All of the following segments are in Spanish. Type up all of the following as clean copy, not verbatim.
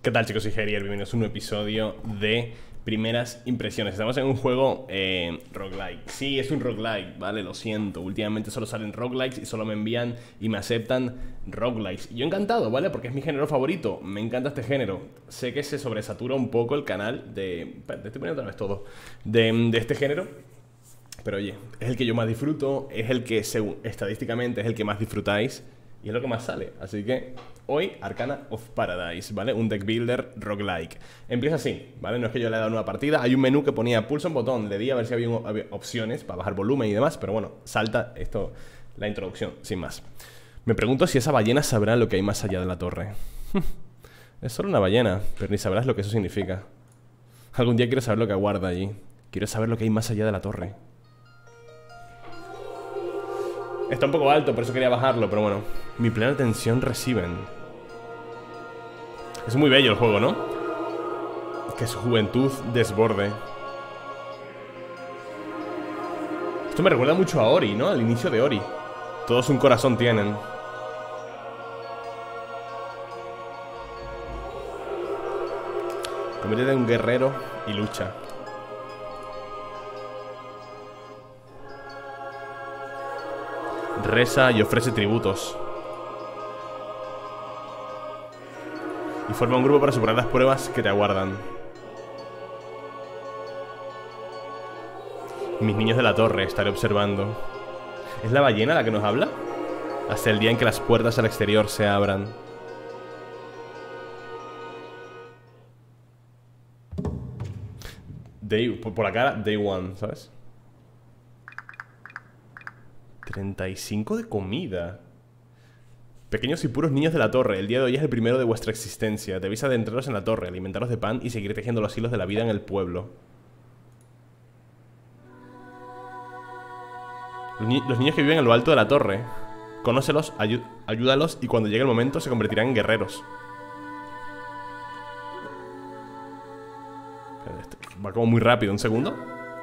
¿Qué tal, chicos? Soy Gerier, bienvenidos a un nuevo episodio de Primeras Impresiones. Estamos en un juego roguelike. Sí, es un roguelike, ¿vale? Lo siento, últimamente solo salen roguelikes y solo me envían y me aceptan roguelikes. Y yo encantado, ¿vale? Porque es mi género favorito, me encanta este género. Sé que se sobresatura un poco el canal de... Espérate, estoy poniendo otra vez todo. De este género. Pero oye, es el que yo más disfruto, es el que, según estadísticamente, es el que más disfrutáis. Y es lo que más sale, así que hoy Arcana of Paradise, ¿vale? Un deck builder roguelike. Empieza así, ¿vale? No es que yo le he dado una partida. Hay un menú que ponía pulsa un botón, le di a ver si había opciones para bajar volumen y demás. Pero bueno, salta esto, la introducción, sin más. Me pregunto si esa ballena sabrá lo que hay más allá de la torre. Es solo una ballena, pero ni sabrás lo que eso significa. Algún día quiero saber lo que aguarda allí. Quiero saber lo que hay más allá de la torre. Está un poco alto, por eso quería bajarlo, pero bueno. Mi plena atención reciben. Es muy bello el juego, ¿no? Que su juventud desborde. Esto me recuerda mucho a Ori, ¿no? Al inicio de Ori. Todos un corazón tienen. Conviértete en un guerrero y lucha. Reza y ofrece tributos. Y forma un grupo para superar las pruebas que te aguardan. Mis niños de la torre, estaré observando. ¿Es la ballena la que nos habla? Hasta el día en que las puertas al exterior se abran. Por la cara, day one, ¿sabes? 35 de comida. Pequeños y puros niños de la torre, el día de hoy es el primero de vuestra existencia. Debéis adentraros en la torre, alimentaros de pan y seguir tejiendo los hilos de la vida en el pueblo. Los niños que viven en lo alto de la torre. Conócelos, ayúdalos y cuando llegue el momento se convertirán en guerreros. Va como muy rápido, un segundo.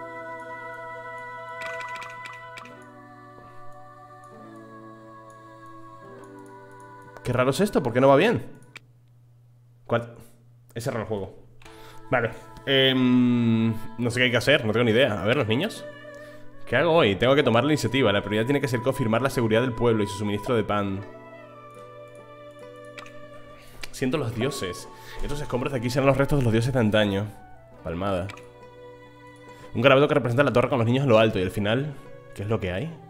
Qué raro es esto, ¿por qué no va bien? ¿Cuál? He cerrado el juego. Vale. No sé qué hay que hacer, no tengo ni idea. A ver, los niños. ¿Qué hago hoy? Tengo que tomar la iniciativa. La prioridad tiene que ser confirmar la seguridad del pueblo y su suministro de pan. Siento los dioses. Estos escombros de aquí serán los restos de los dioses de antaño. Palmada. Un garabato que representa la torre con los niños en lo alto. Y al final, ¿qué es lo que hay?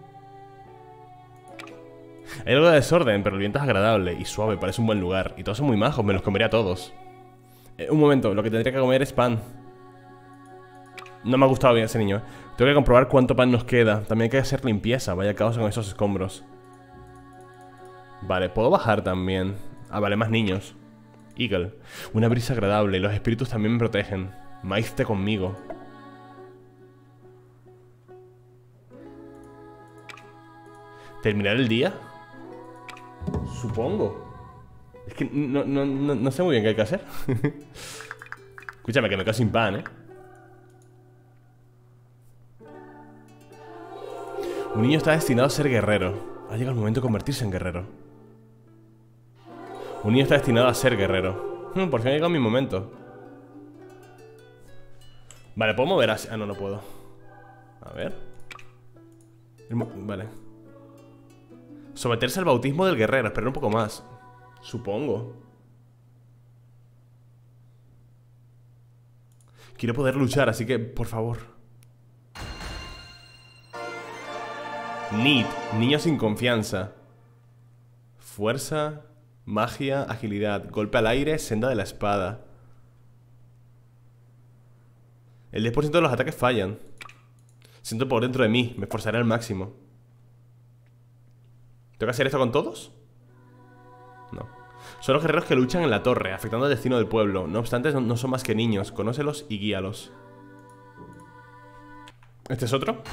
Hay algo de desorden, pero el viento es agradable y suave, parece un buen lugar. Y todos son muy majos, me los comeré a todos. Un momento, lo que tendría que comer es pan. No me ha gustado bien ese niño, Tengo que comprobar cuánto pan nos queda. También hay que hacer limpieza, vaya caos con esos escombros. Vale, puedo bajar también. Ah, vale, más niños. Eagle. Una brisa agradable, los espíritus también me protegen. Maízte conmigo. ¿Terminar el día? Supongo. Es que no sé muy bien qué hay que hacer. Escúchame, que me quedo sin pan, ¿eh? Un niño está destinado a ser guerrero. Ha llegado el momento de convertirse en guerrero. Un niño está destinado a ser guerrero. Por fin ha llegado mi momento. Vale, ¿puedo mover así? Ah, no, no puedo. A ver. Vale. Someterse al bautismo del guerrero. Esperar un poco más. Supongo. Quiero poder luchar, así que, por favor. Need. Niño sin confianza. Fuerza, magia, agilidad. Golpe al aire, senda de la espada. El 10% de los ataques fallan. Siento por dentro de mí. Me esforzaré al máximo. ¿Tengo que hacer esto con todos? No. Son los guerreros que luchan en la torre, afectando el destino del pueblo. No obstante, no son más que niños. Conócelos y guíalos. ¿Este es otro?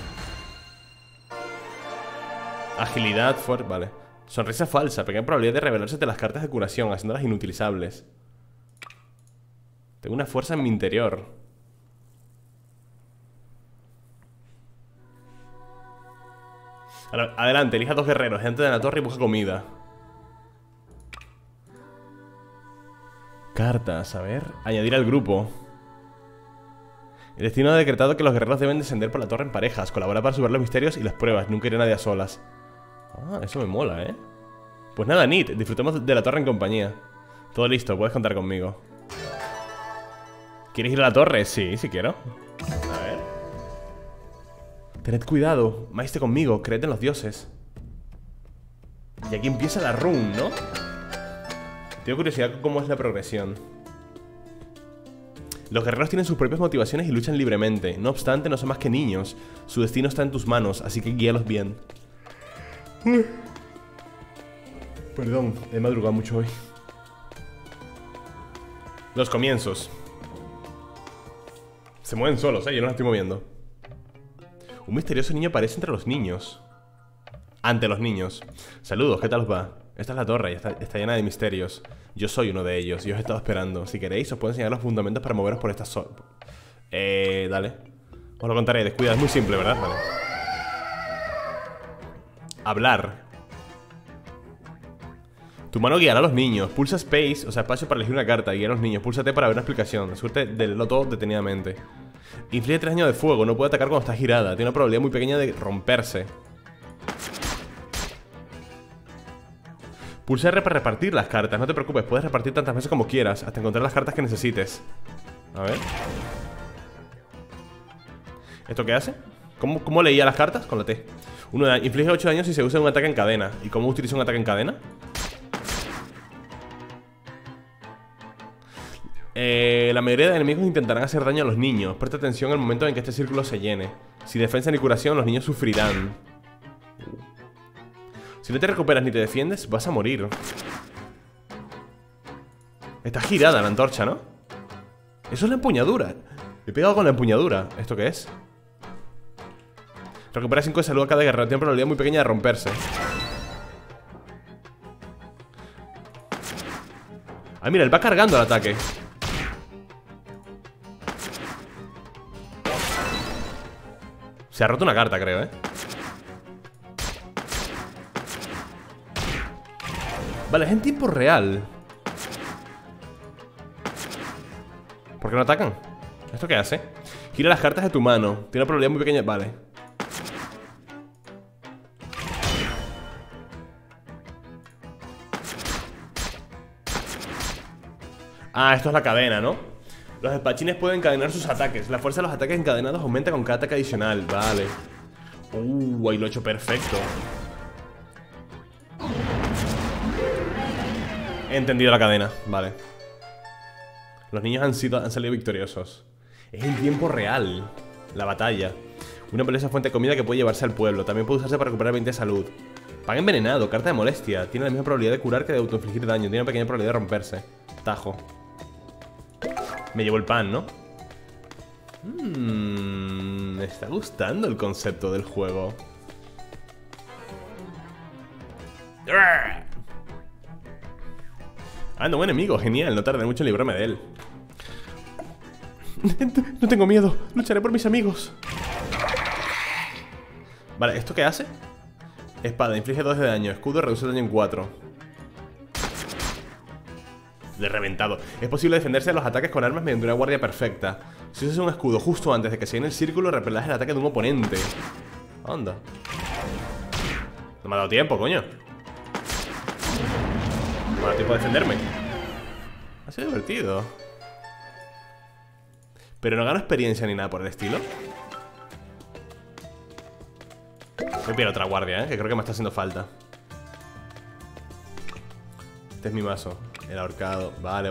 Agilidad, fuerza, vale. Sonrisa falsa, pequeña probabilidad de revelarse de las cartas de curación, haciéndolas inutilizables. Tengo una fuerza en mi interior. Adelante, elija 2 guerreros, gente de la torre y busca comida. Cartas, a ver. Añadir al grupo. El destino ha decretado que los guerreros deben descender por la torre en parejas. Colaborar para resolver los misterios y las pruebas. Nunca iré a nadie a solas. Ah, eso me mola, ¿eh? Pues nada, Nit. Disfrutemos de la torre en compañía. Todo listo, puedes contar conmigo. ¿Quieres ir a la torre? Sí, sí quiero. A ver. Tened cuidado. Maíste conmigo. Creed en los dioses. Y aquí empieza la run, ¿no? Tengo curiosidad con cómo es la progresión. Los guerreros tienen sus propias motivaciones y luchan libremente. No obstante, no son más que niños. Su destino está en tus manos, así que guíalos bien. Perdón, he madrugado mucho hoy. Los comienzos. Se mueven solos, yo no los estoy moviendo. Un misterioso niño aparece entre los niños. Ante los niños. Saludos, ¿qué tal os va? Esta es la torre y está llena de misterios. Yo soy uno de ellos y os he estado esperando. Si queréis, os puedo enseñar los fundamentos para moveros por esta zona. Dale. Os lo contaré, descuida, es muy simple, ¿verdad? Vale. Hablar. Tu mano guiará a los niños. Pulsa Space, o sea, espacio para elegir una carta. Guiar a los niños. Pulsa T para ver una explicación. Suerte de leerlo todo detenidamente. Inflige 3 daños de fuego. No puede atacar cuando está girada. Tiene una probabilidad muy pequeña de romperse. Pulsa R para repartir las cartas. No te preocupes, puedes repartir tantas veces como quieras hasta encontrar las cartas que necesites. A ver. ¿Esto qué hace? ¿Cómo leía las cartas? Con la T. Inflige 8 daños si se usa un ataque en cadena. ¿Y cómo utiliza un ataque en cadena? La mayoría de enemigos intentarán hacer daño a los niños. Presta atención al momento en que este círculo se llene. Sin defensa ni curación, los niños sufrirán. Si no te recuperas ni te defiendes, vas a morir. Está girada la antorcha, ¿no? Eso es la empuñadura. Le he pegado con la empuñadura. ¿Esto qué es? Recupera 5 de salud a cada guerrero. Tiene una probabilidad muy pequeña de romperse. Ah, mira, él va cargando el ataque. Se ha roto una carta, creo, ¿eh? Vale, es en tiempo real. ¿Por qué no atacan? ¿Esto qué hace? Gira las cartas de tu mano. Tiene una probabilidad muy pequeña. Vale. Ah, esto es la cadena, ¿no? Los espadachines pueden encadenar sus ataques. La fuerza de los ataques encadenados aumenta con cada ataque adicional. Vale. Ahí lo he hecho perfecto. He entendido la cadena, vale. Los niños han salido victoriosos. Es en tiempo real la batalla. Una valiosa fuente de comida que puede llevarse al pueblo. También puede usarse para recuperar 20 de salud. Pan envenenado, carta de molestia. Tiene la misma probabilidad de curar que de autoinfligir daño. Tiene una pequeña probabilidad de romperse. Tajo. Me llevo el pan, ¿no? Me está gustando el concepto del juego. Ah, no, buen enemigo, genial, no tardé mucho en librarme de él. No tengo miedo, lucharé por mis amigos. Vale, ¿esto qué hace? Espada, inflige 2 de daño. Escudo, reduce el daño en 4. Le he reventado. Es posible defenderse de los ataques con armas mediante una guardia perfecta. Si usas un escudo justo antes de que se llene el círculo, repelerás el ataque de un oponente. Anda. No me ha dado tiempo, coño. No me ha dado tiempo de defenderme. Ha sido divertido. Pero no gano experiencia ni nada por el estilo. Voy a pillar otra guardia, que creo que me está haciendo falta. Este es mi mazo. El ahorcado. Vale.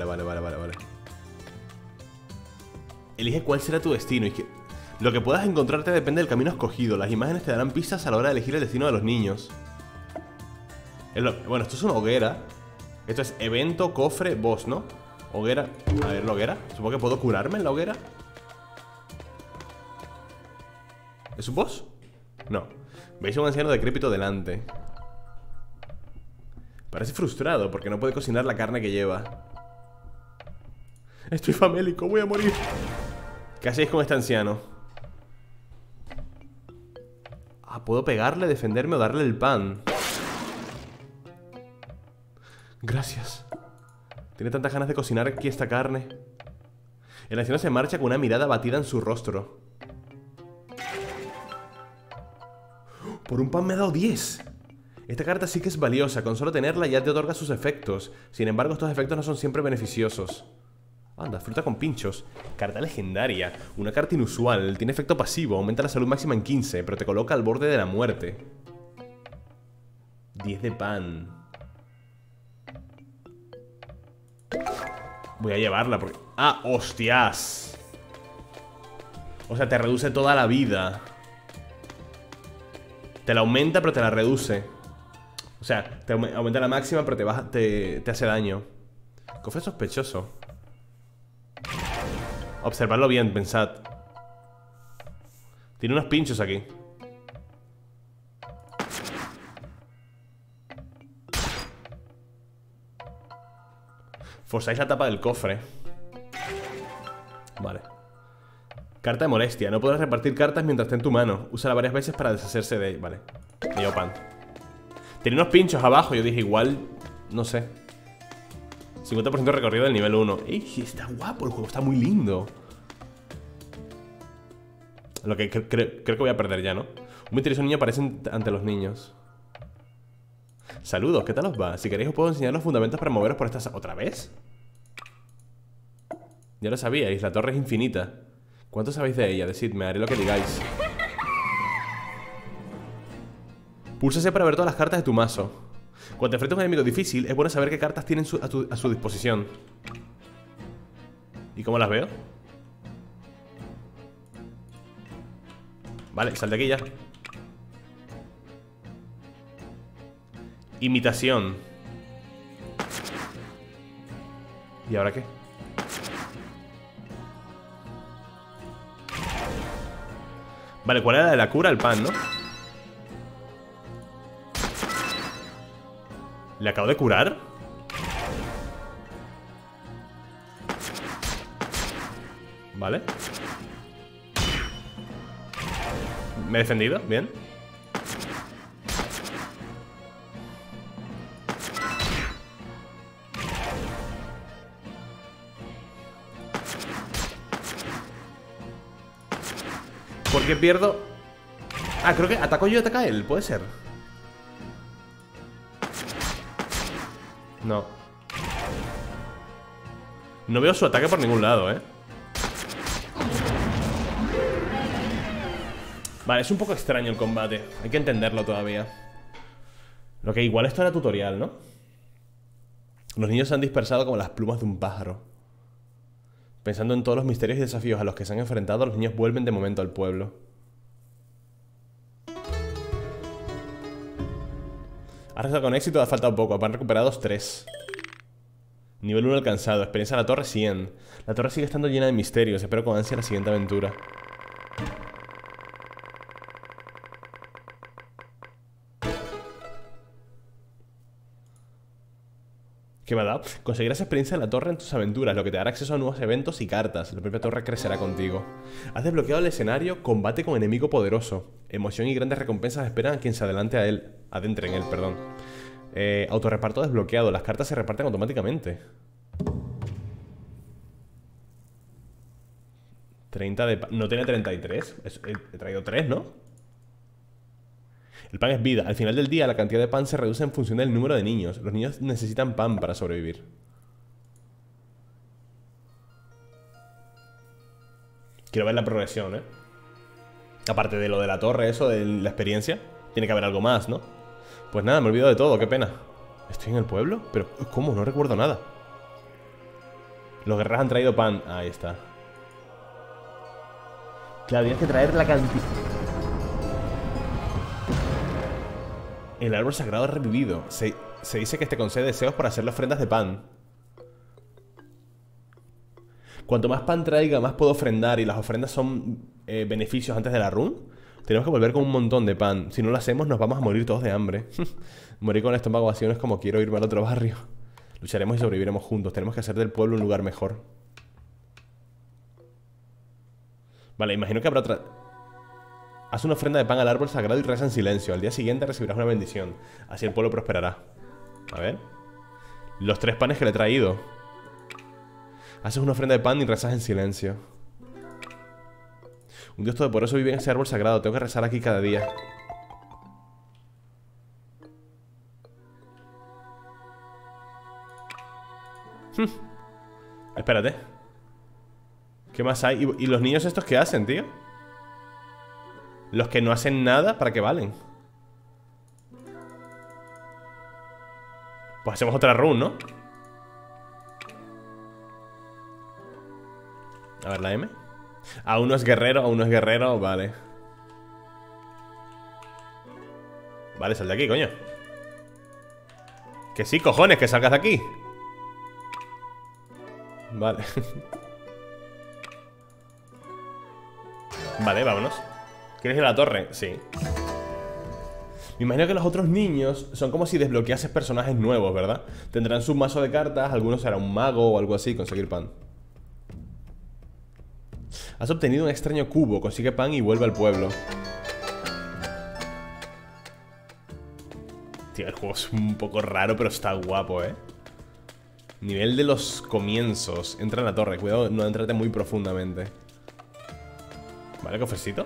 Elige cuál será tu destino. Y lo que puedas encontrarte depende del camino escogido. Las imágenes te darán pistas a la hora de elegir el destino de los niños. Bueno, esto es una hoguera. Esto es evento, cofre, boss, ¿no? Hoguera. A ver, la hoguera. Supongo que puedo curarme en la hoguera. ¿Es un boss? No. Veis a un anciano decrépito delante. Parece frustrado porque no puede cocinar la carne que lleva. Estoy famélico, voy a morir. ¿Qué hacéis con este anciano? Ah, puedo pegarle, defenderme o darle el pan. Gracias. Tiene tantas ganas de cocinar aquí esta carne. El anciano se marcha con una mirada abatida en su rostro. Por un pan me ha dado 10. Esta carta sí que es valiosa. Con solo tenerla ya te otorga sus efectos. Sin embargo, estos efectos no son siempre beneficiosos. Anda, fruta con pinchos. Carta legendaria. Una carta inusual. Tiene efecto pasivo. Aumenta la salud máxima en 15, pero te coloca al borde de la muerte. 10 de pan. Voy a llevarla porque... ¡Ah, hostias! O sea, te reduce toda la vida. Te la aumenta, pero te la reduce. O sea, te aumenta la máxima, pero te hace daño. Cofre sospechoso. Observadlo bien, pensad. Tiene unos pinchos aquí. Forzáis la tapa del cofre. Vale. Carta de molestia. No podrás repartir cartas mientras esté en tu mano. Úsala varias veces para deshacerse de... Vale. Me llevo pan. Tiene unos pinchos abajo. Yo dije, igual... No sé. 50% recorrido del nivel 1. ¡Ey! Está guapo el juego. Está muy lindo. Lo que creo que voy a perder ya, ¿no? Un misterioso niño aparece ante los niños. Saludos, ¿qué tal os va? Si queréis os puedo enseñar los fundamentos para moveros por esta... ¿Otra vez? Ya lo sabíais, la torre es infinita. ¿Cuánto sabéis de ella? Decidme, haré lo que digáis. Púlsase para ver todas las cartas de tu mazo. Cuando te enfrentas a un enemigo difícil, es bueno saber qué cartas tienen a su disposición. ¿Y cómo las veo? Vale, sal de aquí ya. Imitación. ¿Y ahora qué? Vale, ¿cuál era la de la cura? El pan, ¿no? ¿Le acabo de curar? Vale. Me he defendido, bien. ¿Por qué pierdo? Ah, creo que ataco yo y ataca él, puede ser. No. No veo su ataque por ningún lado, ¿eh? Vale, es un poco extraño el combate. Hay que entenderlo todavía. Lo que igual esto era tutorial, ¿no? Los niños se han dispersado como las plumas de un pájaro. Pensando en todos los misterios y desafíos a los que se han enfrentado, los niños vuelven de momento al pueblo. Has rezado con éxito, ha faltado poco. Van recuperados 3. Nivel 1 alcanzado. Experiencia de la torre 100. La torre sigue estando llena de misterios. Espero con ansia la siguiente aventura. ¿Qué me ha dado? Conseguirás experiencia en la torre en tus aventuras, lo que te dará acceso a nuevos eventos y cartas. La propia torre crecerá contigo. Has desbloqueado el escenario Combate con enemigo poderoso. Emoción y grandes recompensas esperan a quien se adelante a él. Adentre en él, perdón. Autorreparto desbloqueado. Las cartas se reparten automáticamente. 30 de... ¿No tiene 33? He traído 3, ¿no? El pan es vida. Al final del día, la cantidad de pan se reduce en función del número de niños. Los niños necesitan pan para sobrevivir. Quiero ver la progresión, ¿eh? Aparte de lo de la torre, eso, de la experiencia, tiene que haber algo más, ¿no? Pues nada, me he olvidado de todo, qué pena. ¿Estoy en el pueblo? Pero, ¿cómo? No recuerdo nada. Los guerreros han traído pan. Ahí está. Claro, tienes que traer la cantidad... El árbol sagrado ha revivido. Se dice que este concede deseos por hacerle ofrendas de pan. Cuanto más pan traiga, más puedo ofrendar. Y las ofrendas son beneficios antes de la run. Tenemos que volver con un montón de pan. Si no lo hacemos, nos vamos a morir todos de hambre. Morir con el estómago vacío no es como quiero irme al otro barrio. Lucharemos y sobreviviremos juntos. Tenemos que hacer del pueblo un lugar mejor. Vale, imagino que habrá otra... Haz una ofrenda de pan al árbol sagrado y reza en silencio. Al día siguiente recibirás una bendición. Así el pueblo prosperará. A ver. Los 3 panes que le he traído. Haces una ofrenda de pan y rezas en silencio. Un dios todopoderoso vive en ese árbol sagrado. Tengo que rezar aquí cada día. Espérate. ¿Qué más hay? ¿Y los niños estos qué hacen, tío? Los que no hacen nada, ¿para qué valen? Pues hacemos otra run, ¿no? A ver, la M. Aún no es guerrero, vale. Vale, sal de aquí, coño. Que sí, cojones, que salgas de aquí. Vale. Vale, vámonos. ¿Quieres ir a la torre? Sí. Me imagino que los otros niños son como si desbloqueases personajes nuevos, ¿verdad? Tendrán su mazo de cartas, algunos será un mago o algo así, conseguir pan. Has obtenido un extraño cubo, consigue pan y vuelve al pueblo. Tío, el juego es un poco raro, pero está guapo, ¿eh? Nivel de los comienzos. Entra en la torre, cuidado, no entrate muy profundamente. Vale, cofrecito.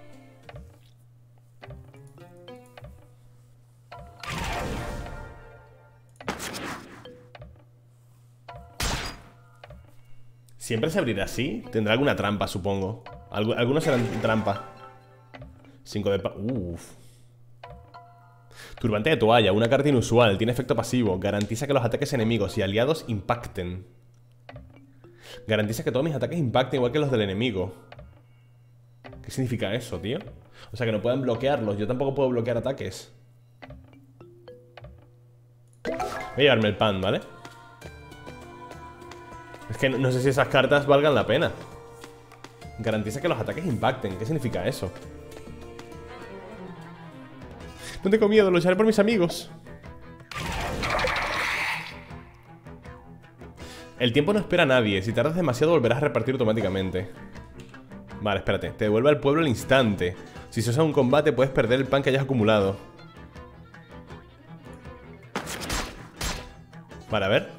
¿Siempre se abrirá así? Tendrá alguna trampa, supongo. Algunos serán trampa. 5 de Uff. Turbante de toalla, una carta inusual. Tiene efecto pasivo. Garantiza que los ataques enemigos y aliados impacten. Garantiza que todos mis ataques impacten igual que los del enemigo. ¿Qué significa eso, tío? O sea, que no puedan bloquearlos. Yo tampoco puedo bloquear ataques. Voy a llevarme el pan, ¿vale? Es que no sé si esas cartas valgan la pena. Garantiza que los ataques impacten. ¿Qué significa eso? No tengo miedo, lucharé por mis amigos. El tiempo no espera a nadie. Si tardas demasiado volverás a repartir automáticamente. Vale, espérate. Te devuelve al pueblo al instante. Si se usa un combate puedes perder el pan que hayas acumulado. Vale, a ver.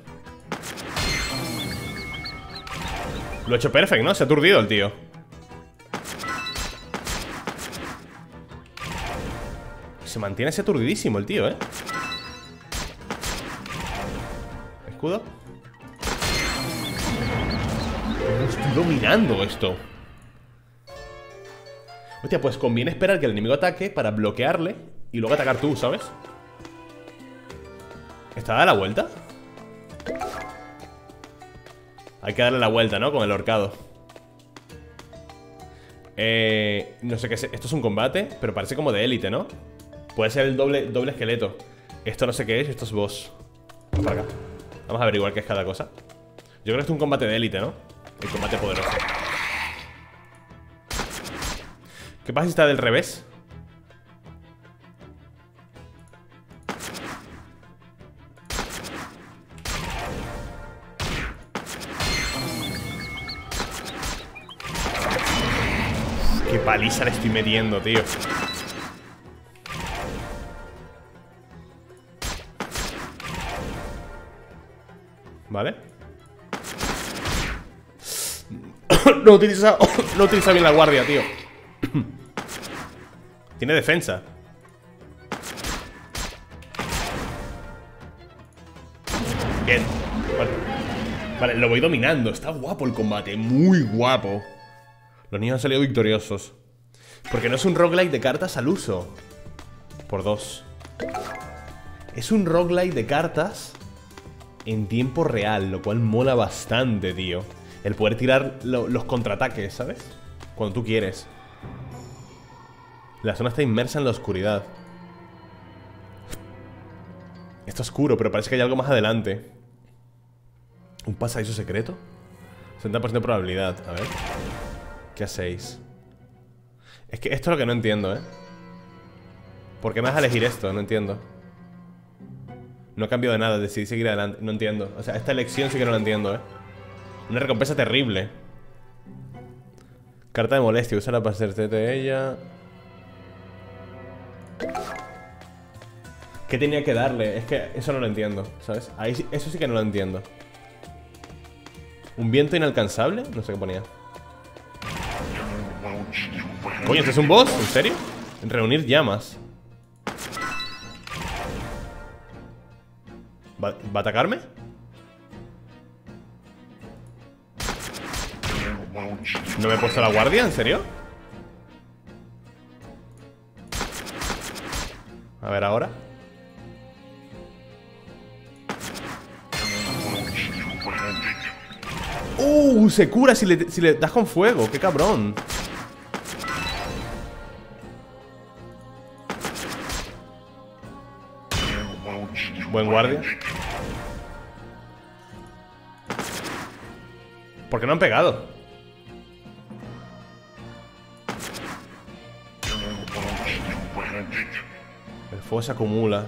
Lo he hecho perfecto, ¿no? Se ha aturdido el tío. Se mantiene ese aturdidísimo el tío, ¿eh? Escudo. Estoy dominando esto. Hostia, pues conviene esperar que el enemigo ataque para bloquearle y luego atacar tú, ¿sabes? ¿Está dada la vuelta? Hay que darle la vuelta, ¿no? Con el horcado. No sé qué es. Esto es un combate, pero parece como de élite, ¿no? Puede ser el doble esqueleto. Esto no sé qué es, esto es boss. Vamos para acá. Vamos a averiguar qué es cada cosa. Yo creo que esto es un combate de élite, ¿no? El combate poderoso. ¿Qué pasa si está del revés? Qué paliza le estoy metiendo, tío. Vale. No utiliza bien la guardia, tío. Tiene defensa. Bien. Vale, lo voy dominando. Está guapo el combate, muy guapo. Los niños han salido victoriosos. Porque no es un roguelike de cartas al uso. Por 2. Es un roguelike de cartas en tiempo real, lo cual mola bastante, tío. El poder tirar los contraataques, ¿sabes? Cuando tú quieres. La zona está inmersa en la oscuridad. Está oscuro, pero parece que hay algo más adelante. ¿Un pasadizo secreto? 70% de probabilidad, a ver. ¿Qué hacéis? Es que esto es lo que no entiendo, ¿eh? ¿Por qué me vas a elegir esto? No entiendo. No ha cambiado de nada, decidí seguir adelante. No entiendo, o sea, esta elección sí que no la entiendo, ¿eh? Una recompensa terrible. Carta de molestia, úsala para hacerte de ella. ¿Qué tenía que darle? Es que eso no lo entiendo, ¿sabes? Ahí, eso sí que no lo entiendo. Un viento inalcanzable. No sé qué ponía. Coño, ¿este es un boss? ¿En serio? Reunir llamas. ¿Va a atacarme? ¿No me he puesto la guardia? ¿En serio? A ver ahora. Se cura si le das con fuego. Qué cabrón. Buen guardia. ¿Por qué no han pegado? El fuego se acumula.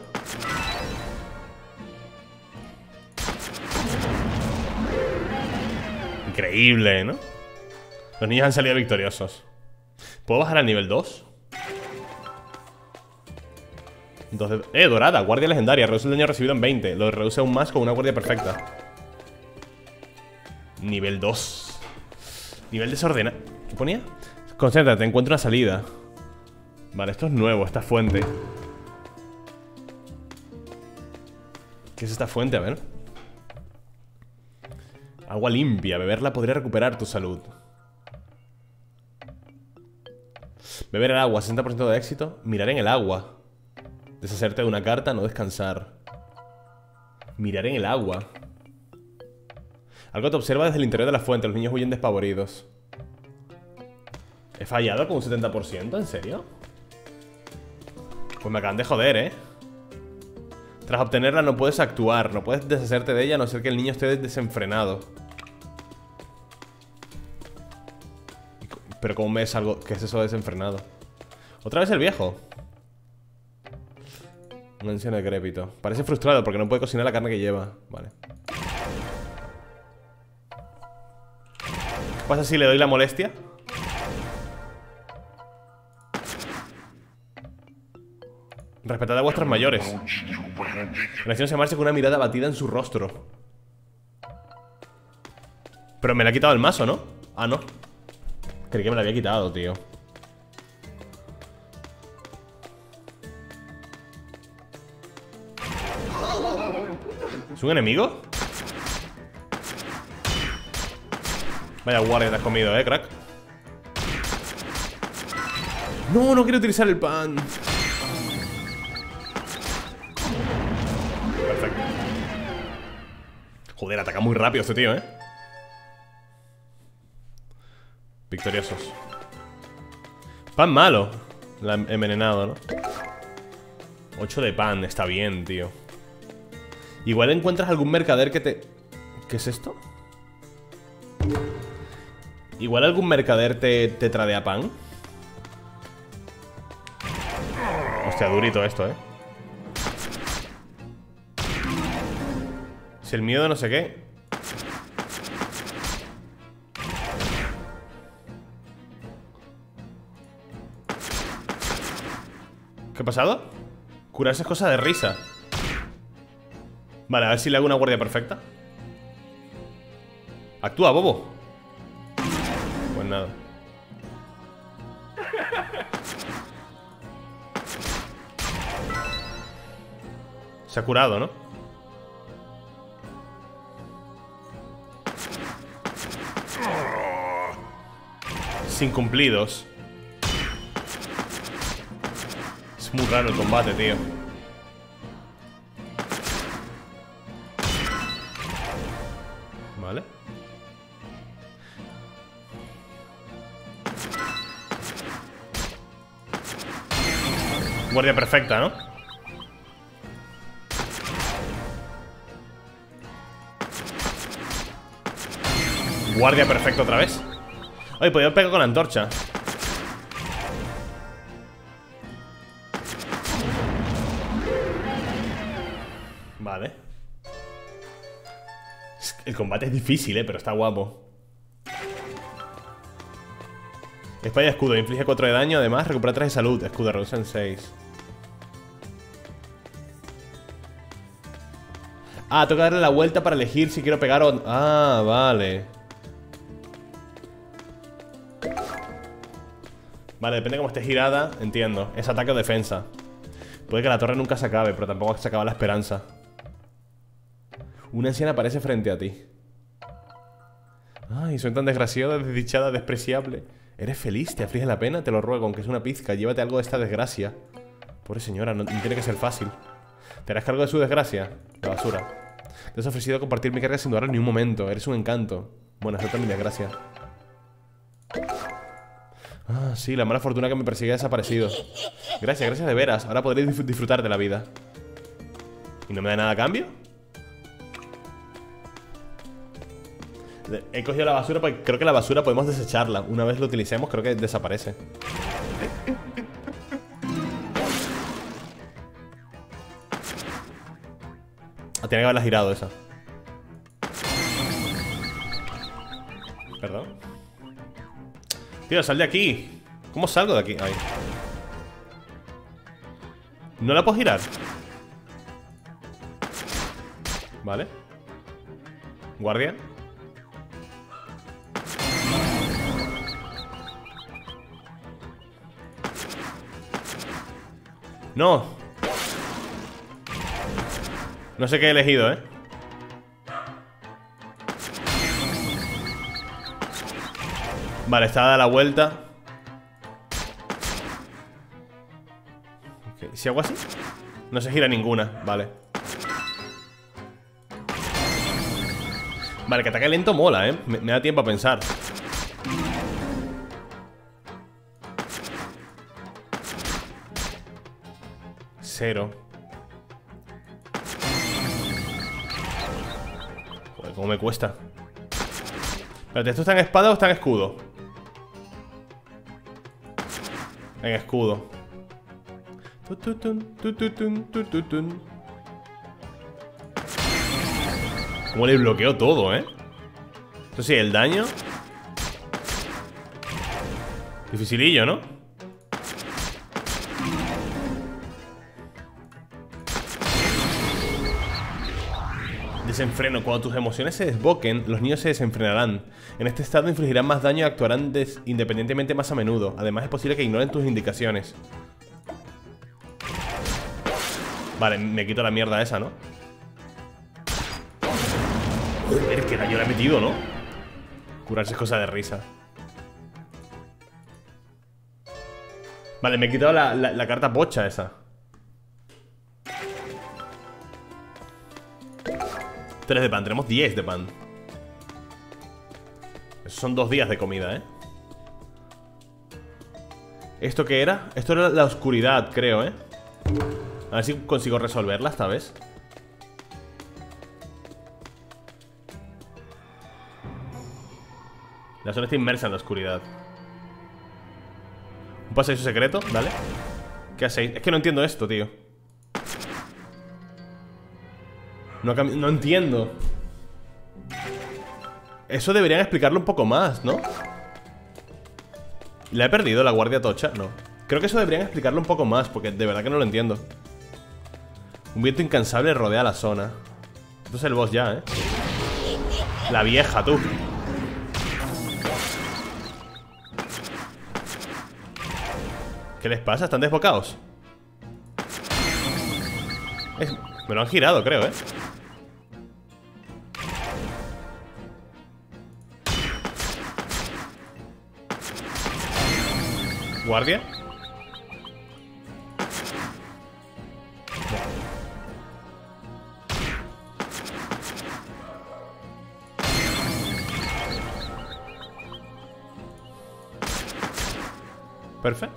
Increíble, ¿no? Los niños han salido victoriosos. ¿Puedo bajar al nivel 2? Dorada, guardia legendaria. Reduce el daño recibido en 20. Lo reduce aún más con una guardia perfecta. Nivel 2. Nivel desordenado. ¿Qué ponía? Concéntrate, encuentra una salida. Vale, esto es nuevo, esta fuente. ¿Qué es esta fuente? A ver. Agua limpia. Beberla podría recuperar tu salud. Beber el agua, 60% de éxito. Mirar en el agua. Deshacerte de una carta, no descansar. Mirar en el agua. Algo te observa desde el interior de la fuente. Los niños huyen despavoridos. He fallado con un 70%, ¿en serio? Pues me acaban de joder, ¿eh? Tras obtenerla no puedes actuar. No puedes deshacerte de ella a no ser que el niño esté desenfrenado. Pero ¿cómo me es algo? ¿Qué es eso de desenfrenado? Otra vez el viejo. Un anciano decrépito. Parece frustrado porque no puede cocinar la carne que lleva. Vale. ¿Qué pasa si le doy la molestia? Respetad a vuestros mayores. El anciano se marcha con una mirada abatida en su rostro. Pero me la ha quitado el mazo, ¿no? Ah, no. Creí que me la había quitado, tío. ¿Es un enemigo? Vaya guardia te has comido, crack. No, no quiero utilizar el pan. Perfecto. Joder, ataca muy rápido este tío, Victoriosos. Pan malo. Envenenado, ¿no? 8 de pan, está bien, tío. Igual encuentras algún mercader que te... ¿Qué es esto? Igual algún mercader te tradea pan. Hostia, durito esto, Si el miedo no sé qué. ¿Qué ha pasado? Curarse es cosa de risa. Vale, a ver si le hago una guardia perfecta. Actúa, bobo. Pues nada. Se ha curado, ¿no? Sin cumplidos. Es muy raro el combate, tío. Vale. Guardia perfecta, ¿no? Guardia perfecta otra vez. Oye, podría pegar con la antorcha. Vale. El combate es difícil, pero está guapo. Espada y escudo, inflige 4 de daño. Además, recupera 3 de salud. Escudo, reduce en 6. Ah, tengo que darle la vuelta para elegir si quiero pegar o... Ah, vale. Vale, depende de cómo esté girada, entiendo. ¿Es ataque o defensa? Puede que la torre nunca se acabe, pero tampoco se acaba la esperanza. Una anciana aparece frente a ti. Ay, soy tan desgraciada, desdichada, despreciable. ¿Eres feliz? ¿Te aflige la pena? Te lo ruego, aunque es una pizca. Llévate algo de esta desgracia. Pobre señora, no tiene que ser fácil. ¿Te harás cargo de su desgracia? La basura. Te has ofrecido compartir mi carga sin dudar ni un momento. Eres un encanto. Bueno, acepta mi desgracia. Ah, sí, la mala fortuna que me persigue ha desaparecido. Gracias, gracias de veras. Ahora podré disfrutar de la vida. ¿Y no me da nada a cambio? He cogido la basura porque creo que la basura podemos desecharla. Una vez lo utilicemos, creo que desaparece. Tiene que haberla girado esa. Perdón. Tío, sal de aquí. ¿Cómo salgo de aquí? Ahí. ¿No la puedo girar? Vale. Guardia. No. No sé qué he elegido, ¿eh? Vale, está dada la vuelta. Okay. ¿Si hago así? No se gira ninguna, vale. Vale, que ataque lento mola, ¿eh? Me da tiempo a pensar. Cero. Joder, cómo me cuesta. Espérate, ¿esto está en espada o está en escudo? En escudo. Como le bloqueo todo, ¿eh? Eso sí, el daño. Dificilillo, ¿no? Desenfreno. Cuando tus emociones se desboquen, los niños se desenfrenarán. En este estado infligirán más daño y actuarán independientemente más a menudo. Además es posible que ignoren tus indicaciones. Vale, me quito la mierda esa, ¿no? Joder, qué daño le he metido, ¿no? Curarse es cosa de risa. Vale, me he quitado la carta pocha esa. 3 de pan, tenemos 10 de pan. Esos son 2 días de comida, ¿eh? ¿Esto qué era? Esto era la oscuridad, creo, ¿eh? A ver si consigo resolverla esta vez. La zona está inmersa en la oscuridad. Un pasadizo secreto, ¿vale? ¿Qué hacéis? Es que no entiendo esto, tío. No entiendo. Eso deberían explicarlo un poco más, ¿no? ¿La he perdido, la guardia tocha? No. Creo que eso deberían explicarlo un poco más, porque de verdad que no lo entiendo. Un viento incansable rodea la zona. Esto es el boss ya, ¿eh? La vieja, tú. ¿Qué les pasa? ¿Están desbocados? Me lo han girado, creo, ¿eh? ¿Guardia? Perfecto.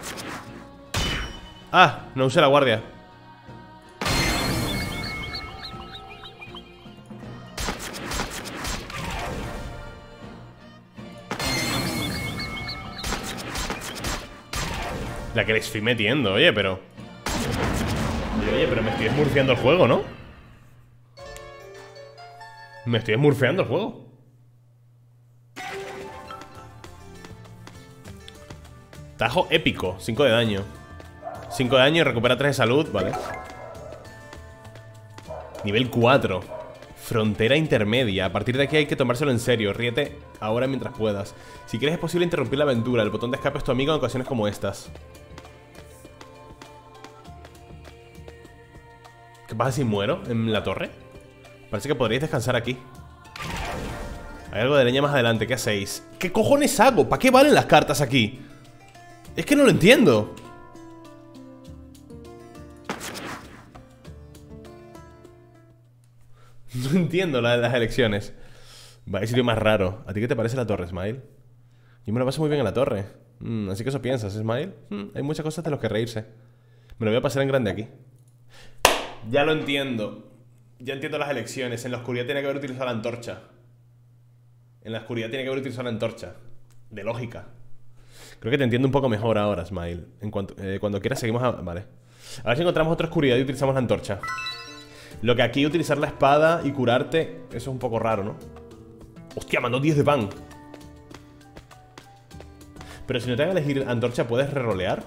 Ah, no usé la guardia. La que le estoy metiendo, oye, pero... Oye, pero me estoy esmurfeando el juego, ¿no? Me estoy esmurfeando el juego. Tajo épico, 5 de daño. 5 de daño y recupera 3 de salud, vale. Nivel 4. Frontera intermedia. A partir de aquí hay que tomárselo en serio. Ríete ahora mientras puedas. Si quieres es posible interrumpir la aventura. El botón de escape es tu amigo en ocasiones como estas. ¿Qué pasa si muero en la torre? Parece que podríais descansar aquí. Hay algo de leña más adelante. ¿Qué hacéis? ¿Qué cojones hago? ¿Para qué valen las cartas aquí? Es que no lo entiendo. No entiendo las elecciones. Vaya sitio más raro. ¿A ti qué te parece la torre, Smile? Yo me lo paso muy bien en la torre. Así que eso piensas, Smile. Hay muchas cosas de las que reírse. Me lo voy a pasar en grande aquí. Ya lo entiendo. Ya entiendo las elecciones. En la oscuridad tiene que haber utilizado la antorcha. En la oscuridad tiene que haber utilizado la antorcha. De lógica. Creo que te entiendo un poco mejor ahora, Smile. Cuando quieras seguimos a... Vale. A ver si encontramos otra oscuridad y utilizamos la antorcha. Lo que aquí utilizar la espada y curarte, eso es un poco raro, ¿no? Hostia, mandó 10 de pan. Pero si no te haga elegir antorcha, ¿puedes rerolear?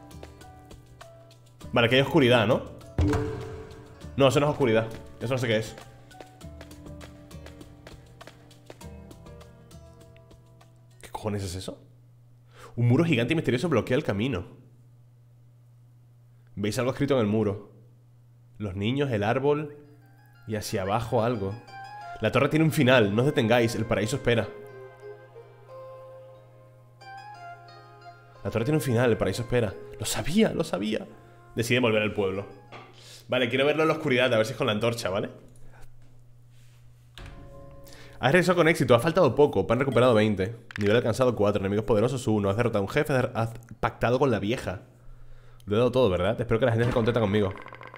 Vale, que hay oscuridad, ¿no? No, eso no es oscuridad. Eso no sé qué es. ¿Qué cojones es eso? Un muro gigante y misterioso bloquea el camino. ¿Veis algo escrito en el muro? Los niños, el árbol y hacia abajo algo. La torre tiene un final, no os detengáis, el paraíso espera. La torre tiene un final, el paraíso espera. Lo sabía, lo sabía. Decide volver al pueblo. Vale, quiero verlo en la oscuridad, a ver si es con la antorcha, ¿vale? Has regresado con éxito, ha faltado poco, pan recuperado 20. Nivel alcanzado 4, enemigos poderosos 1. Has derrotado a un jefe, has pactado con la vieja. Lo he dado todo, ¿verdad? Espero que la gente se contenta conmigo.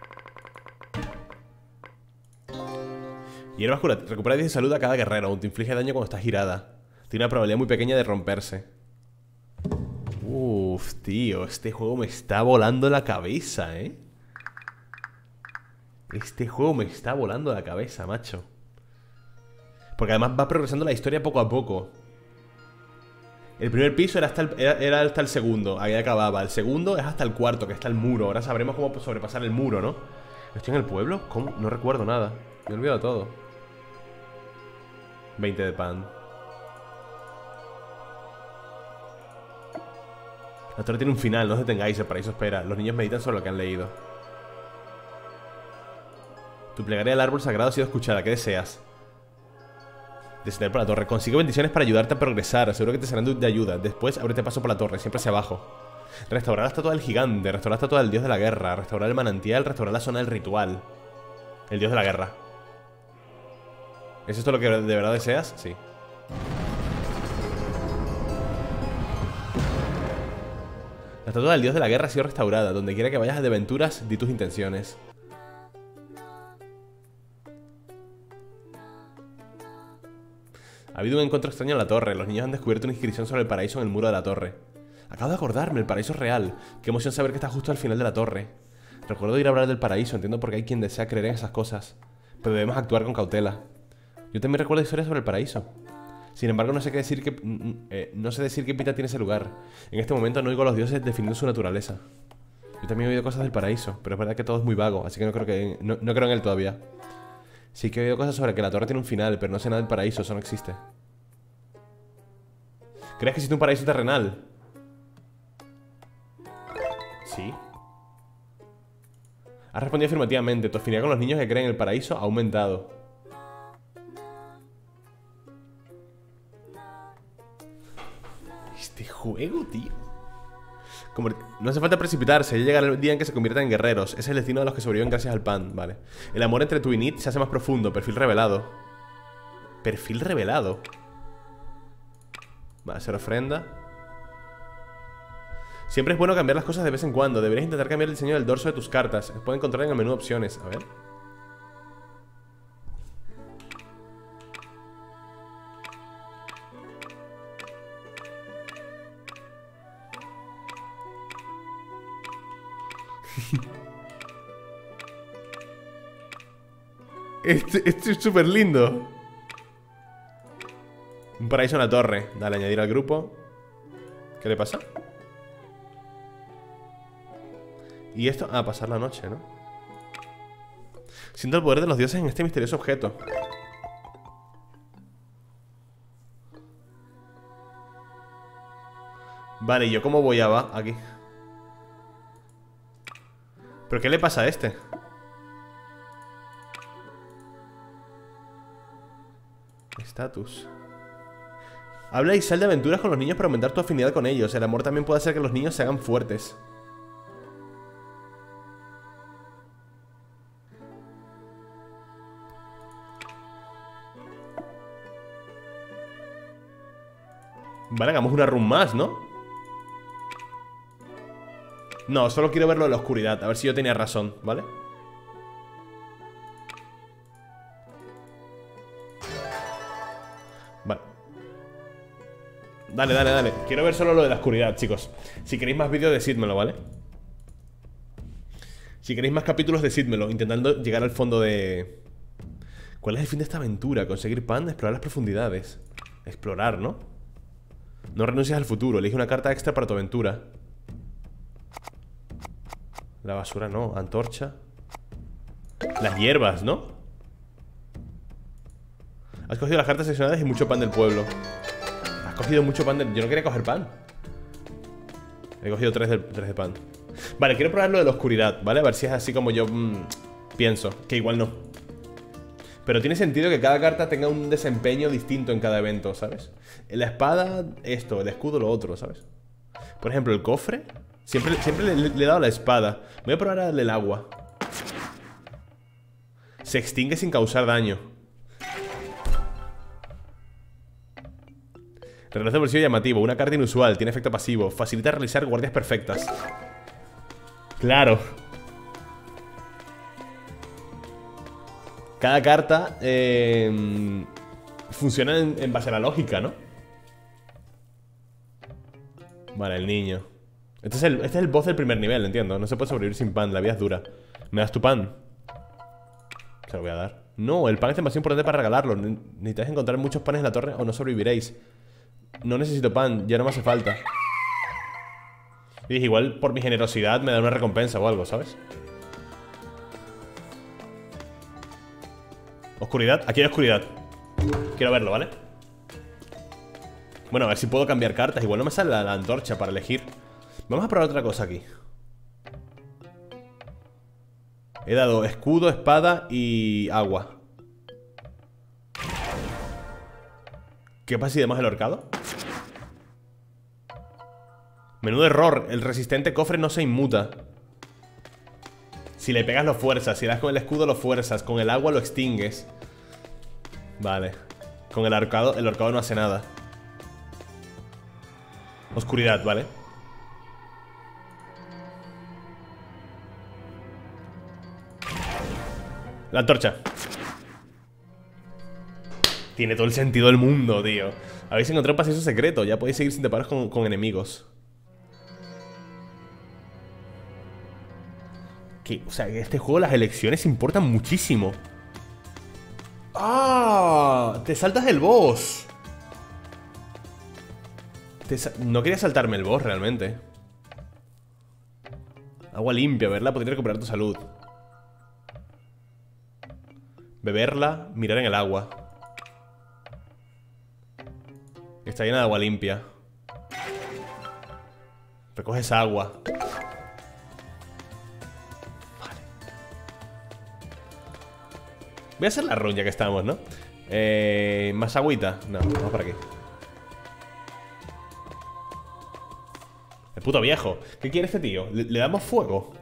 Hierba oscura, recupera 10 de salud a cada guerrero. Aún te inflige daño cuando está girada. Tiene una probabilidad muy pequeña de romperse. Uff, tío, este juego me está volando la cabeza, ¿eh? Este juego me está volando la cabeza, macho. Porque además va progresando la historia poco a poco. El primer piso era hasta el segundo. Ahí acababa. El segundo es hasta el cuarto, que está el muro. Ahora sabremos cómo sobrepasar el muro, ¿no? ¿Estoy en el pueblo? ¿Cómo? No recuerdo nada. Me he olvidado todo. 20 de pan. La torre tiene un final, no os detengáis, el paraíso espera. Los niños meditan sobre lo que han leído. Tu plegaria del árbol sagrado ha sido escuchada, ¿qué deseas? Descender por la torre. Consigo bendiciones para ayudarte a progresar. Seguro que te serán de ayuda. Después ábrete paso por la torre, siempre hacia abajo. Restaurar la estatua del gigante. Restaurar la estatua del dios de la guerra. Restaurar el manantial. Restaurar la zona del ritual. El dios de la guerra. ¿Es esto lo que de verdad deseas? Sí. La estatua del dios de la guerra ha sido restaurada. Donde quiera que vayas de aventuras, di tus intenciones. Ha habido un encuentro extraño en la torre. Los niños han descubierto una inscripción sobre el paraíso en el muro de la torre. Acabo de acordarme, el paraíso es real. Qué emoción saber que está justo al final de la torre. Recuerdo ir a hablar del paraíso. Entiendo por qué hay quien desea creer en esas cosas. Pero debemos actuar con cautela. Yo también recuerdo historias sobre el paraíso. Sin embargo, no sé decir qué pinta tiene ese lugar. En este momento no oigo a los dioses definiendo su naturaleza. Yo también he oído cosas del paraíso, pero es verdad que todo es muy vago, así que no creo en él todavía. Sí que he oído cosas sobre que la torre tiene un final, pero no sé nada del paraíso, eso no existe. ¿Crees que existe un paraíso terrenal? Sí. Has respondido afirmativamente. Tu afinidad con los niños que creen en el paraíso ha aumentado. Este juego, tío. No hace falta precipitarse, ya llegará el día en que se conviertan en guerreros. Es el destino de los que sobreviven gracias al pan, vale. El amor entre tú y Nid se hace más profundo. Perfil revelado. Perfil revelado. Va a ser ofrenda. Siempre es bueno cambiar las cosas de vez en cuando. Deberías intentar cambiar el diseño del dorso de tus cartas. Se puede encontrar en el menú opciones. A ver. Este es súper lindo. Un paraíso en la torre. Dale, añadir al grupo. ¿Qué le pasa? Y esto... Ah, pasar la noche, ¿no? Siento el poder de los dioses en este misterioso objeto. Vale, ¿y yo cómo voy aquí? ¿Pero qué le pasa a este? Estatus. Habla y sal de aventuras con los niños para aumentar tu afinidad con ellos. El amor también puede hacer que los niños se hagan fuertes. Vale, hagamos una run más, ¿no? No, solo quiero ver lo de la oscuridad. A ver si yo tenía razón, ¿vale? Vale. Dale, dale, dale. Quiero ver solo lo de la oscuridad, chicos. Si queréis más vídeos, decídmelo, ¿vale? Si queréis más capítulos, decídmelo. Intentando llegar al fondo de... ¿Cuál es el fin de esta aventura? Conseguir pan, explorar las profundidades. Explorar, ¿no? No renuncies al futuro. Elige una carta extra para tu aventura. La basura no. Antorcha. Las hierbas, ¿no? Has cogido las cartas seleccionadas y mucho pan del pueblo. Has cogido mucho pan del... Yo no quería coger pan. He cogido 3 de pan. Vale, quiero probar lo de la oscuridad, ¿vale? A ver si es así como yo pienso. Que igual no. Pero tiene sentido que cada carta tenga un desempeño distinto en cada evento, ¿sabes? La espada, esto, el escudo, lo otro, ¿sabes? Por ejemplo, el cofre. Siempre le he dado la espada. Voy a probar a darle el agua. Se extingue sin causar daño. Reloj de bolsillo llamativo. Una carta inusual, tiene efecto pasivo. Facilita realizar guardias perfectas. Claro. Cada carta funciona en base a la lógica, ¿no? Vale, el niño. Este es el boss del primer nivel, entiendo. No se puede sobrevivir sin pan, la vida es dura. ¿Me das tu pan? Se lo voy a dar. No, el pan es demasiado importante para regalarlo. Necesitáis encontrar muchos panes en la torre o no sobreviviréis. No necesito pan, ya no me hace falta. Y dije, igual por mi generosidad me da una recompensa o algo, ¿sabes? Oscuridad, aquí hay oscuridad. Quiero verlo, ¿vale? Bueno, a ver si puedo cambiar cartas. Igual no me sale la antorcha para elegir. Vamos a probar otra cosa aquí. He dado escudo, espada y agua. ¿Qué pasa si damos el horcado? Menudo error, el resistente cofre no se inmuta. Si le pegas lo fuerzas, si le das con el escudo lo fuerzas, con el agua lo extingues. Vale. Con el horcado no hace nada. Oscuridad, vale. La antorcha. Tiene todo el sentido del mundo, tío. Habéis encontrado un pasillo secreto. Ya podéis seguir sin taparos con enemigos. O sea, en este juego las elecciones importan muchísimo. ¡Ah! Te saltas el boss. No quería saltarme el boss realmente. Agua limpia, verla podría recuperar tu salud. Beberla, mirar en el agua. Está llena de agua limpia. Recoge esa agua. Voy a hacer la run ya que estamos, ¿no? Más agüita. No, vamos por aquí. El puto viejo. ¿Qué quiere este tío? ¿Le damos fuego?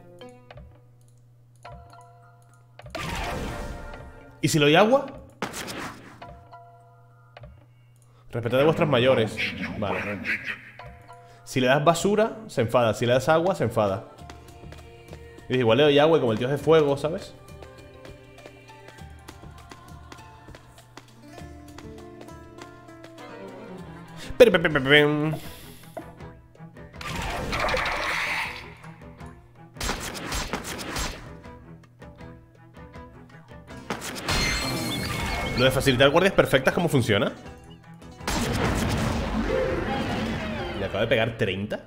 ¿Y si le doy agua? Respetad a vuestros mayores. Vale. Si le das basura, se enfada. Si le das agua, se enfada. Y igual le doy agua y como el tío es de fuego, ¿sabes? Lo de facilitar guardias perfectas, ¿cómo funciona? Le acabo de pegar 30.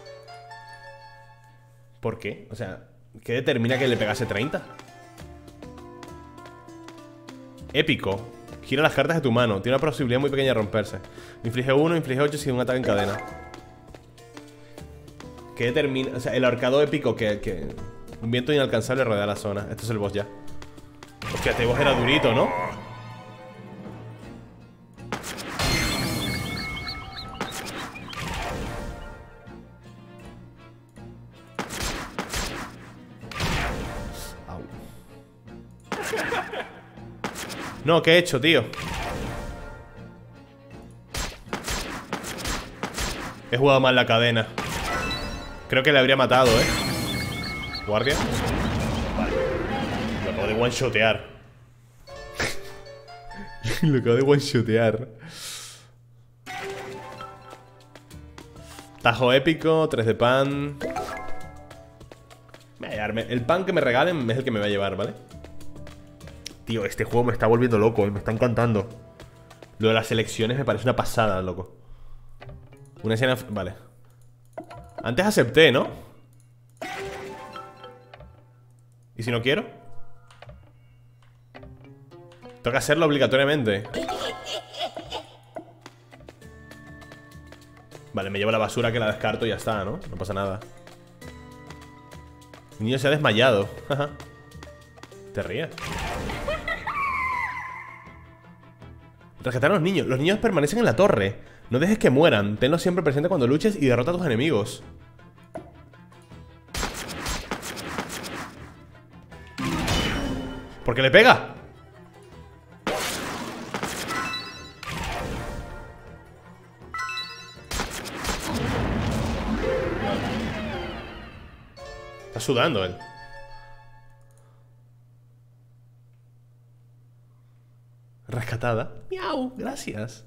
¿Por qué? O sea, ¿qué determina que le pegase 30? Épico. Gira las cartas de tu mano. Tiene una posibilidad muy pequeña de romperse. Inflige 1, inflige 8 si un ataque en cadena. Que determina... O sea, el ahorcado épico que... Un viento inalcanzable rodea la zona. Esto es el boss ya. Hostia, este boss era durito, ¿no? Au. No, ¿qué he hecho, tío? He jugado mal la cadena. Creo que le habría matado, ¿eh? Guardia. Vale. Lo acabo de one-shotear. Lo acabo de one-shotear. Tajo épico, 3 de pan. Voy a llevarme. El pan que me regalen es el que me va a llevar, ¿vale? Tío, este juego me está volviendo loco, me está encantando. Lo de las elecciones me parece una pasada, loco. Una escena... Vale. Antes acepté, ¿no? ¿Y si no quiero? Tengo que hacerlo obligatoriamente. Vale, me llevo la basura que la descarto y ya está, ¿no? No pasa nada. El niño se ha desmayado. Te ríes. Rescatar a los niños. Los niños permanecen en la torre. No dejes que mueran. Tenlos siempre presente cuando luches y derrota a tus enemigos. ¿Por qué le pega? Está sudando él. Rescatada. Miau, gracias.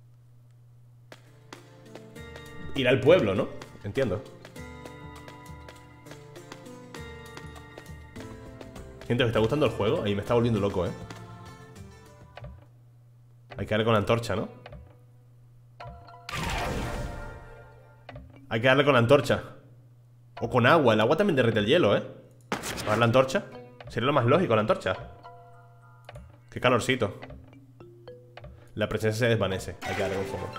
Ir al pueblo, ¿no? Entiendo. Gente, ¿me está gustando el juego? Ahí me está volviendo loco, ¿eh? Hay que darle con la antorcha, ¿no? Hay que darle con la antorcha. O con agua. El agua también derrite el hielo, ¿eh? A ver la antorcha. Sería lo más lógico, la antorcha. Qué calorcito. La presencia se desvanece. Hay que darle con fuego.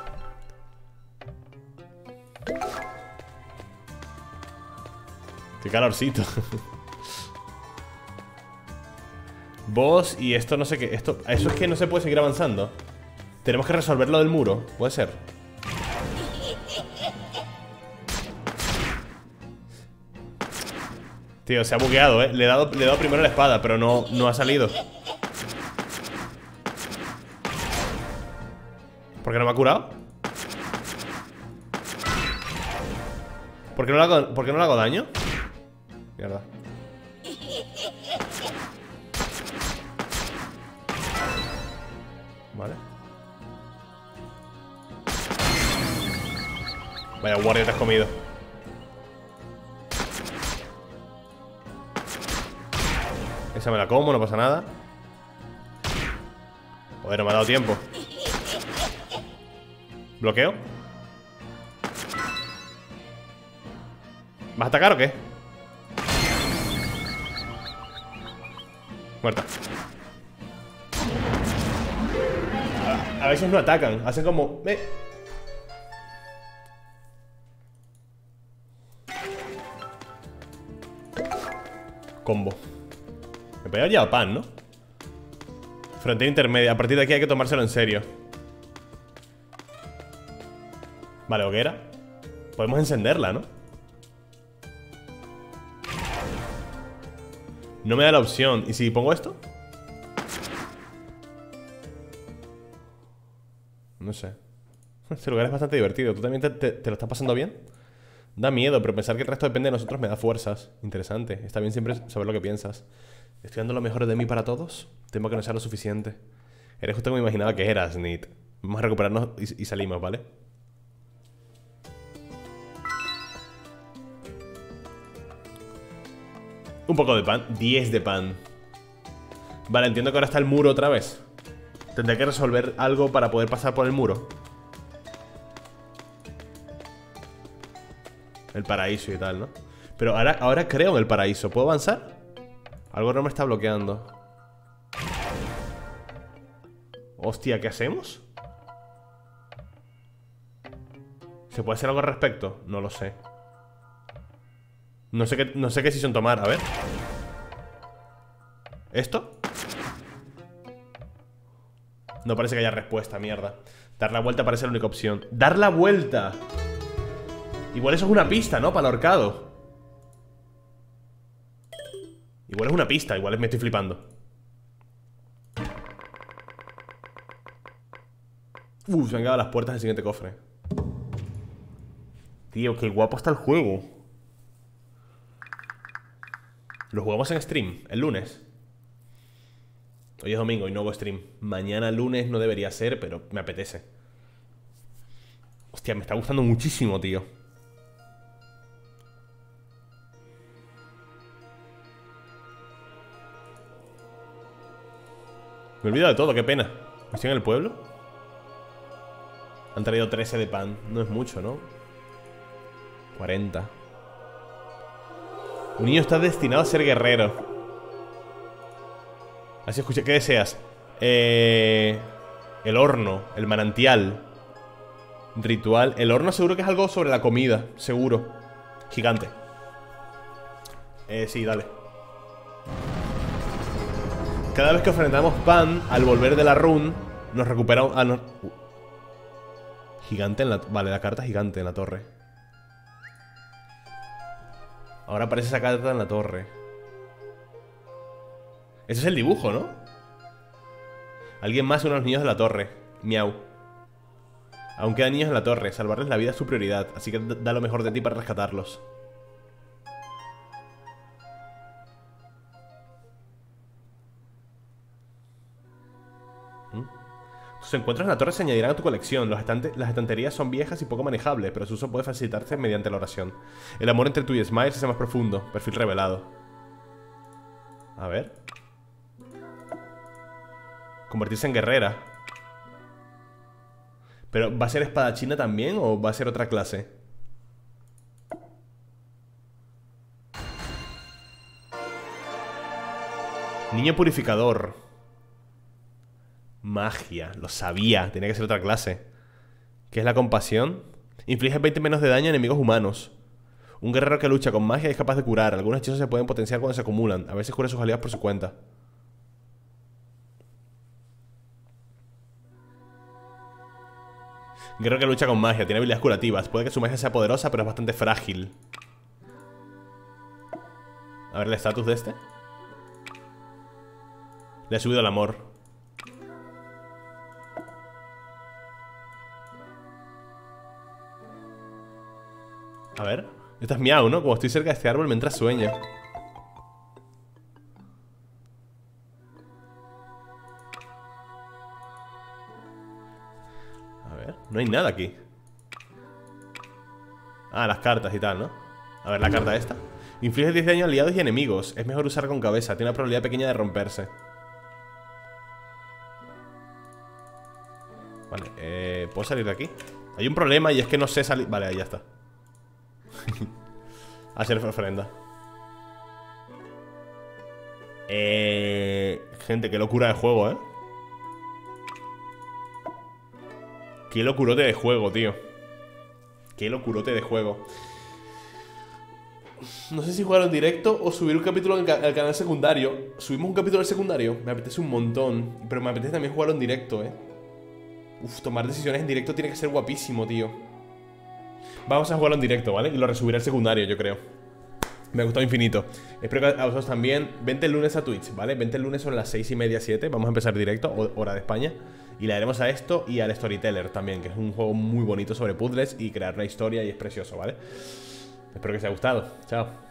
Qué calorcito. Boss y esto no sé qué. Eso es que no se puede seguir avanzando. Tenemos que resolver lo del muro. Puede ser. Tío, se ha bugueado, ¿eh? Le he dado primero la espada, pero no ha salido. ¿Por qué no me ha curado? ¿Por qué no le hago daño? Mierda. Vale. Vaya guardia te has comido. Esa me la como, no pasa nada. Joder, no me ha dado tiempo. ¿Bloqueo? ¿Vas a atacar o qué? Muerta. A veces no atacan, hacen como... Combo. Me podía haber llevado pan, ¿no? Frontera intermedia. A partir de aquí hay que tomárselo en serio. Vale, hoguera. Podemos encenderla, ¿no? No me da la opción. ¿Y si pongo esto? No sé. Este lugar es bastante divertido. ¿Tú también te lo estás pasando bien? Da miedo, pero pensar que el resto depende de nosotros me da fuerzas. Interesante. Está bien siempre saber lo que piensas. ¿Estoy dando lo mejor de mí para todos? Temo que no sea lo suficiente. Eres justo como me imaginaba que eras, Nit. Vamos a recuperarnos y salimos, ¿vale? Un poco de pan. 10 de pan. Vale, entiendo que ahora está el muro otra vez. Tendré que resolver algo para poder pasar por el muro. El paraíso y tal, ¿no? Pero ahora creo en el paraíso. ¿Puedo avanzar? Algo no me está bloqueando. Hostia, ¿qué hacemos? ¿Se puede hacer algo al respecto? No lo sé. No sé qué decisión tomar, a ver. ¿Esto? No parece que haya respuesta, mierda. Dar la vuelta parece la única opción. ¡Dar la vuelta! Igual eso es una pista, ¿no? Para el ahorcado. Igual es una pista, igual me estoy flipando. Se me han quedado las puertas del siguiente cofre. Tío, qué guapo está el juego. Lo jugamos en stream, el lunes. Hoy es domingo y no hago stream. Mañana lunes no debería ser, pero me apetece. Hostia, me está gustando muchísimo, tío. Me he olvidado de todo, qué pena. ¿Estoy en el pueblo? Han traído 13 de pan. No es mucho, ¿no? 40. Un niño está destinado a ser guerrero. Así escuché. ¿Qué deseas? El horno, el manantial. Ritual. El horno seguro que es algo sobre la comida. Seguro. Gigante. Sí, dale. Cada vez que ofrendamos pan, al volver de la run, nos recupera un... no. Gigante en la... Vale, la carta gigante en la torre. Ahora aparece esa carta en la torre. Ese es el dibujo, ¿no? Alguien más, uno de los niños de la torre. Miau. Aún quedan niños en la torre. Salvarles la vida es su prioridad. Así que da lo mejor de ti para rescatarlos. Tus encuentros en la torre se añadirán a tu colección. Las estanterías son viejas y poco manejables, pero su uso puede facilitarse mediante la oración. El amor entre tú y Smile se hace más profundo. Perfil revelado. A ver. Convertirse en guerrera. ¿Pero va a ser espadachina también o va a ser otra clase? Niño purificador. Magia, lo sabía. Tenía que ser otra clase. ¿Qué es la compasión? Inflige 20 menos de daño a enemigos humanos. Un guerrero que lucha con magia es capaz de curar. Algunos hechizos se pueden potenciar cuando se acumulan. A veces cura sus aliados por su cuenta. Guerrero que lucha con magia, tiene habilidades curativas. Puede que su magia sea poderosa, pero es bastante frágil. A ver el estatus de este. Le ha subido el amor. A ver. Esta es Miau, ¿no? Como estoy cerca de este árbol mientras sueño. A ver. No hay nada aquí. Ah, las cartas y tal, ¿no? A ver la carta esta. Inflige 10 daño a aliados y enemigos. Es mejor usar con cabeza. Tiene una probabilidad pequeña de romperse. Vale, ¿puedo salir de aquí? Hay un problema y es que no sé salir. Vale, ahí ya está. Hacer ofrenda. Gente, qué locura de juego, ¿eh? Qué locurote de juego, tío. Qué locurote de juego. No sé si jugar en directo o subir un capítulo al canal secundario. Subimos un capítulo al secundario. Me apetece un montón. Pero me apetece también jugarlo en directo, ¿eh? Uf, tomar decisiones en directo tiene que ser guapísimo, tío. Vamos a jugarlo en directo, ¿vale? Y lo resubiré al secundario, yo creo. Me ha gustado infinito. Espero que a vosotros también. Vente el lunes a Twitch, ¿vale? Vente el lunes sobre las 6:30, 7. Vamos a empezar directo, hora de España. Y le daremos a esto y al Storyteller también, que es un juego muy bonito sobre puzzles y crear una historia y es precioso, ¿vale? Espero que os haya gustado. Chao.